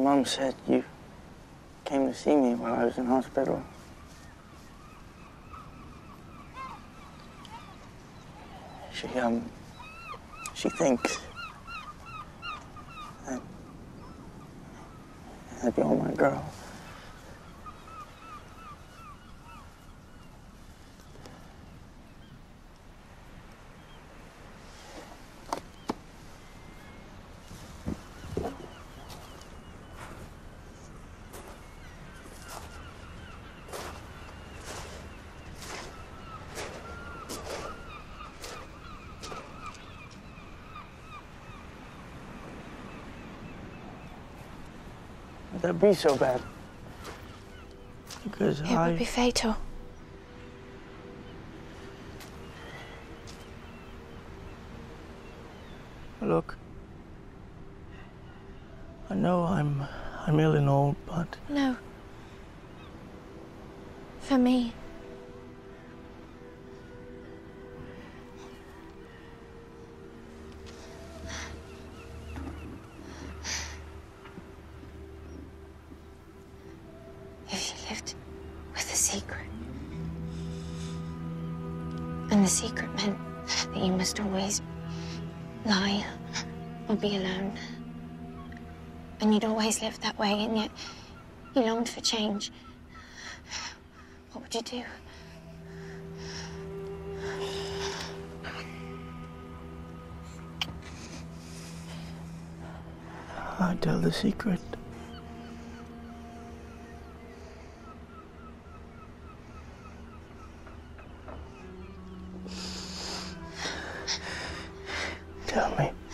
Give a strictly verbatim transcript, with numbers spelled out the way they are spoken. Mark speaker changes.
Speaker 1: Mom said you came to see me while I was in hospital. She, um, she thinks that, that you're my girl. Would that be so bad? Because
Speaker 2: it
Speaker 1: I...
Speaker 2: would be fatal.
Speaker 1: Look, I know I'm... I'm ill and old, but...
Speaker 2: No. For me. If you lived with a secret, and the secret meant that you must always lie or be alone, and you'd always lived that way, and yet you longed for change, what would you do?
Speaker 1: I'd tell the secret. Tell me.